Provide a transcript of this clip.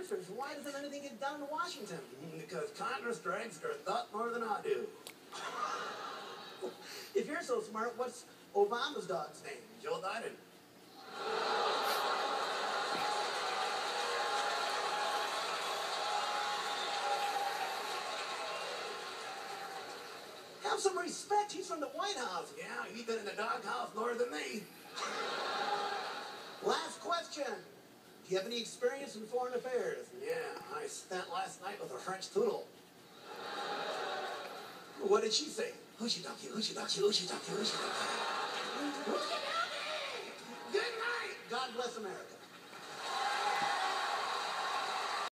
answers. Why doesn't anything get done in Washington? Because Congress drags their thought more than I do. If you're so smart, what's Obama's dog's name? Joe Biden. Have some respect. He's from the White House. Yeah, he's been in the doghouse more than me. Last question. Do you have any experience in foreign affairs? Yeah, I spent last night with a French poodle. What did she say? Hoochie ducky, hoochie ducky, hoochie ducky, hoochie ducky. Good night. God bless America.